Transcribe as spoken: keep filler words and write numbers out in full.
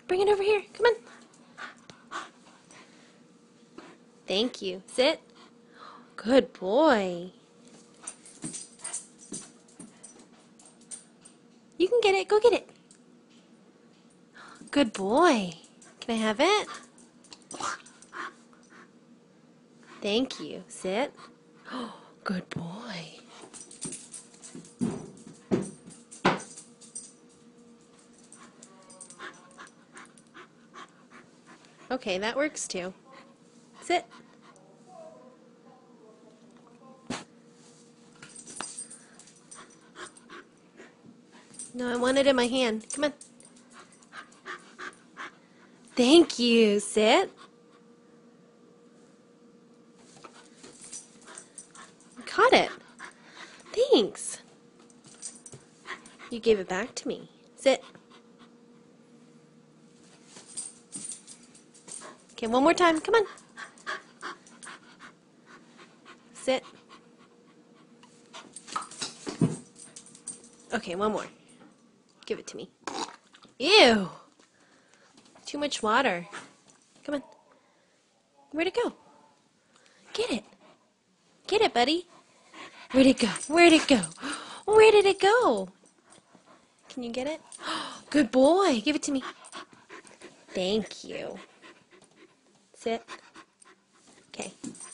Bring it over here. Come on. Thank you. Sit. Good boy. You can get it. Go get it. Good boy. Can I have it? Thank you. Sit. Good boy. Okay, that works too. Sit. No, I want it in my hand. Come on. Thank you. Sit. Caught it. Thanks. You gave it back to me. Sit. Okay, one more time. Come on. Sit. Okay, one more. Give it to me. Ew. Too much water. Come on. Where'd it go? Get it. Get it, buddy. Where'd it go? Where'd it go? Where did it go? Can you get it? Good boy. Give it to me. Thank you. Sit. Okay.